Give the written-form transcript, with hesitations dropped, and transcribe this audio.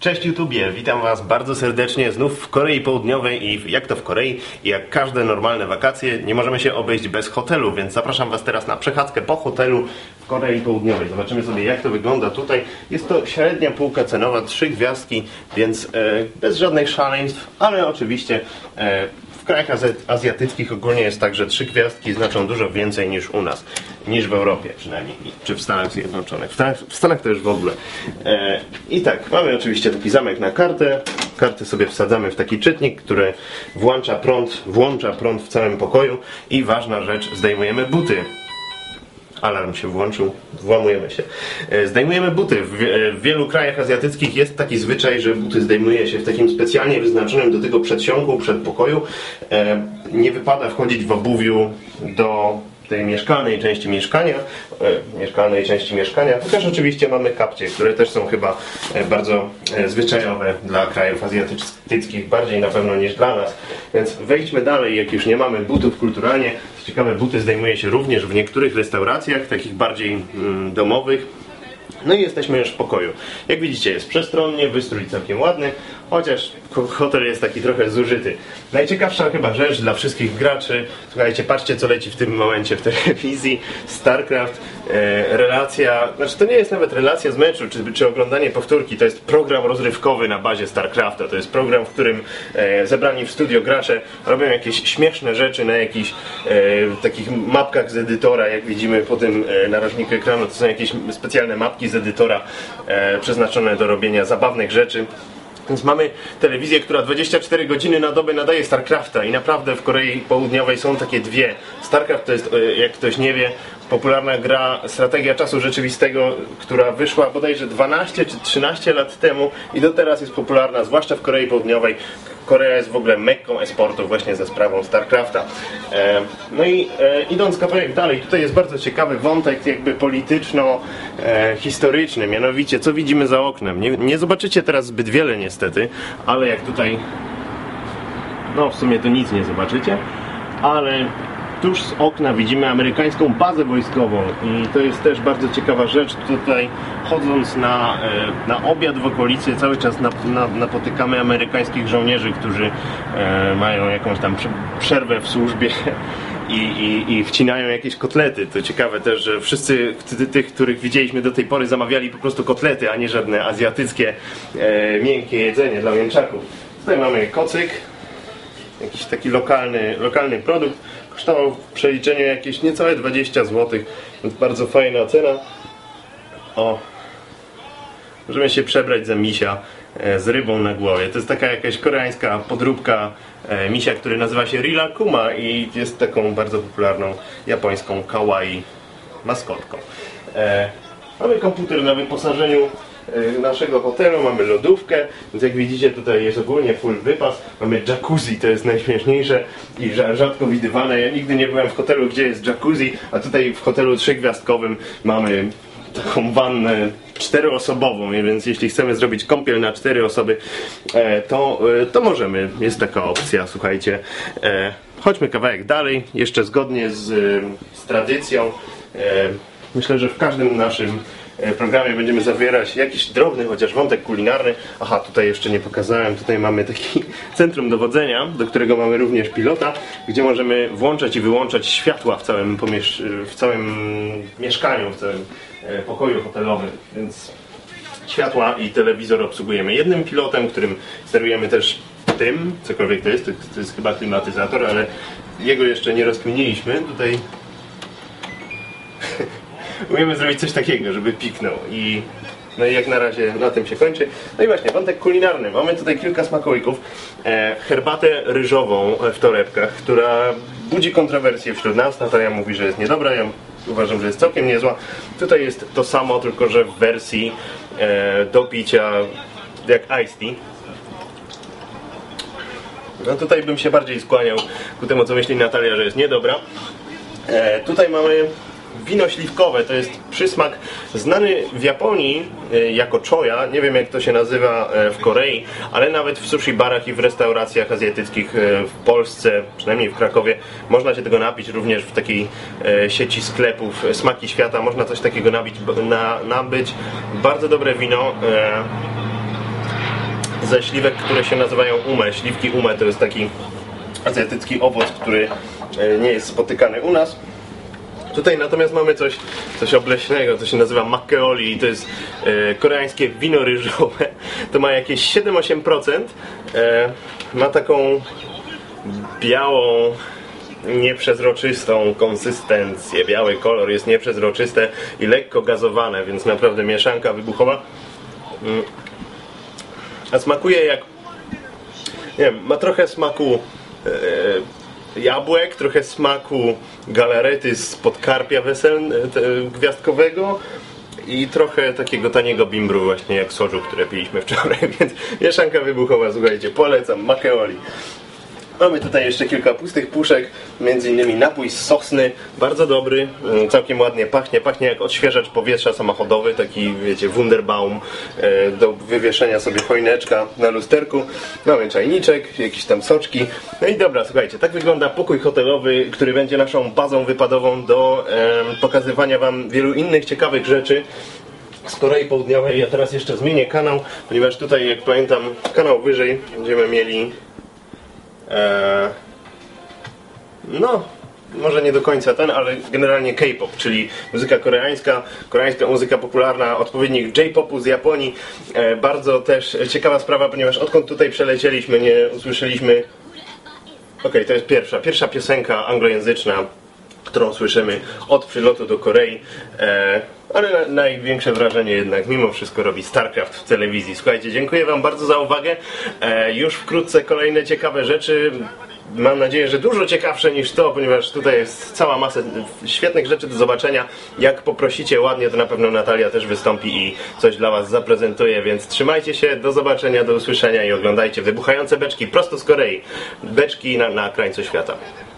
Cześć YouTubie, witam Was bardzo serdecznie znów w Korei Południowej i jak to w Korei, jak każde normalne wakacje, nie możemy się obejść bez hotelu, więc zapraszam Was teraz na przechadzkę po hotelu w Korei Południowej. Zobaczymy sobie, jak to wygląda tutaj. Jest to średnia półka cenowa, 3 gwiazdki, więc bez żadnych szaleństw, ale oczywiście w krajach azjatyckich ogólnie jest tak, że 3 gwiazdki znaczą dużo więcej niż u nas, niż w Europie przynajmniej, czy w Stanach Zjednoczonych. W Stanach to już w ogóle. I tak, mamy oczywiście taki zamek na kartę. Kartę sobie wsadzamy w taki czytnik, który włącza prąd w całym pokoju i ważna rzecz, zdejmujemy buty. Alarm się włączył, włamujemy się. Zdejmujemy buty. W wielu krajach azjatyckich jest taki zwyczaj, że buty zdejmuje się w takim specjalnie wyznaczonym do tego przedsionku, przedpokoju. Nie wypada wchodzić w obuwiu do tej mieszkalnej części mieszkania, chociaż oczywiście mamy kapcie, które też są chyba bardzo zwyczajowe dla krajów azjatyckich, bardziej na pewno niż dla nas. Więc wejdźmy dalej, jak już nie mamy butów kulturalnie. Ciekawe, buty zdejmuje się również w niektórych restauracjach, takich bardziej domowych. No i jesteśmy już w pokoju. Jak widzicie, jest przestronnie, wystrój całkiem ładny, chociaż hotel jest taki trochę zużyty. Najciekawsza chyba rzecz dla wszystkich graczy, słuchajcie, patrzcie, co leci w tym momencie w telewizji. StarCraft, relacja, znaczy to nie jest nawet relacja z meczu, czy oglądanie powtórki, to jest program rozrywkowy na bazie StarCrafta. To jest program, w którym zebrani w studio gracze robią jakieś śmieszne rzeczy na jakichś takich mapkach z edytora, jak widzimy po tym narożniku ekranu. To są jakieś specjalne mapki z edytora przeznaczone do robienia zabawnych rzeczy. Więc mamy telewizję, która 24 godziny na dobę nadaje StarCrafta i naprawdę w Korei Południowej są takie dwie. StarCraft to jest, jak ktoś nie wie, popularna gra strategia czasu rzeczywistego, która wyszła bodajże 12 czy 13 lat temu i do teraz jest popularna, zwłaszcza w Korei Południowej. Korea jest w ogóle mekką e-sportu właśnie ze sprawą StarCrafta. No i idąc kawałek dalej, tutaj jest bardzo ciekawy wątek jakby polityczno-historyczny, mianowicie co widzimy za oknem. Nie zobaczycie teraz zbyt wiele niestety, ale jak tutaj, no w sumie to nic nie zobaczycie, ale tuż z okna widzimy amerykańską bazę wojskową i to jest też bardzo ciekawa rzecz. Tutaj chodząc na obiad w okolicy cały czas napotykamy amerykańskich żołnierzy, którzy mają jakąś tam przerwę w służbie i wcinają jakieś kotlety. To ciekawe też, że wszyscy tych, których widzieliśmy do tej pory, zamawiali po prostu kotlety, a nie żadne azjatyckie miękkie jedzenie dla mięczaków. Tutaj mamy kocyk, jakiś taki lokalny produkt. Kosztował w przeliczeniu jakieś niecałe 20 zł, więc bardzo fajna cena. O, możemy się przebrać za misia z rybą na głowie. To jest taka jakaś koreańska podróbka misia, który nazywa się Rilakkuma i jest taką bardzo popularną japońską kawaii maskotką. Mamy komputer na wyposażeniu naszego hotelu, mamy lodówkę, więc jak widzicie tutaj jest ogólnie full wypas, mamy jacuzzi, to jest najśmieszniejsze i rzadko widywane. Ja nigdy nie byłem w hotelu, gdzie jest jacuzzi, a tutaj w hotelu 3-gwiazdkowym mamy taką wannę 4-osobową, więc jeśli chcemy zrobić kąpiel na 4 osoby, to możemy, jest taka opcja, słuchajcie. Chodźmy kawałek dalej, jeszcze zgodnie z tradycją. Myślę, że w każdym naszym programie będziemy zawierać jakiś drobny chociaż wątek kulinarny. Aha, tutaj jeszcze nie pokazałem, tutaj mamy taki centrum dowodzenia, do którego mamy również pilota, gdzie możemy włączać i wyłączać światła w całym mieszkaniu, w całym pokoju hotelowym, więc światła i telewizor obsługujemy jednym pilotem, którym sterujemy też tym, cokolwiek to jest chyba klimatyzator, ale jego jeszcze nie rozkminiliśmy. Tutaj umiemy zrobić coś takiego, żeby piknął no i jak na razie na tym się kończy. No i właśnie, wątek kulinarny. Mamy tutaj kilka smakołyków. Herbatę ryżową w torebkach, która budzi kontrowersje wśród nas. Natalia mówi, że jest niedobra, ja uważam, że jest całkiem niezła. Tutaj jest to samo, tylko że w wersji do picia jak iced tea. No tutaj bym się bardziej skłaniał ku temu, co myśli Natalia, że jest niedobra. Tutaj mamy wino śliwkowe, to jest przysmak znany w Japonii jako choya, nie wiem jak to się nazywa w Korei, ale nawet w sushi barach i w restauracjach azjatyckich w Polsce, przynajmniej w Krakowie, można się tego napić, również w takiej sieci sklepów Smaki Świata, można coś takiego nabyć. Bardzo dobre wino. ze śliwek, które się nazywają ume. Śliwki ume to jest taki azjatycki owoc, który nie jest spotykany u nas. Tutaj natomiast mamy coś obleśnego, to się nazywa makgeolli i to jest koreańskie wino ryżowe. To ma jakieś 7-8%. Ma taką białą, nieprzezroczystą konsystencję. Biały kolor jest nieprzezroczyste i lekko gazowane, więc naprawdę mieszanka wybuchowa. A smakuje jak... nie wiem, ma trochę smaku jabłek, trochę smaku galarety z podkarpia gwiazdkowego i trochę takiego taniego bimbru właśnie jak soju, które piliśmy wczoraj, więc mieszanka wybuchowa, słuchajcie, polecam, makgeolli. Mamy tutaj jeszcze kilka pustych puszek, między innymi napój z sosny, bardzo dobry, całkiem ładnie pachnie jak odświeżacz powietrza samochodowy, taki wiecie, Wunderbaum, do wywieszenia sobie choineczka na lusterku. Mamy czajniczek, jakieś tam soczki. No i dobra, słuchajcie, tak wygląda pokój hotelowy, który będzie naszą bazą wypadową do pokazywania wam wielu innych ciekawych rzeczy z Korei Południowej. Ja teraz jeszcze zmienię kanał, ponieważ tutaj, jak pamiętam, kanał wyżej będziemy mieli no, może nie do końca ten, ale generalnie K-pop, czyli muzyka koreańska, koreańska muzyka popularna, odpowiednik J-popu z Japonii. Bardzo też ciekawa sprawa, ponieważ odkąd tutaj przelecieliśmy, nie usłyszeliśmy... Okej, to jest pierwsza piosenka anglojęzyczna, którą słyszymy od przylotu do Korei. Ale największe wrażenie jednak mimo wszystko robi StarCraft w telewizji. Słuchajcie, dziękuję wam bardzo za uwagę. Już wkrótce kolejne ciekawe rzeczy. Mam nadzieję, że dużo ciekawsze niż to, ponieważ tutaj jest cała masa świetnych rzeczy do zobaczenia. Jak poprosicie ładnie, to na pewno Natalia też wystąpi i coś dla was zaprezentuje, więc trzymajcie się, do zobaczenia, do usłyszenia i oglądajcie wybuchające beczki prosto z Korei. Beczki na krańcu świata.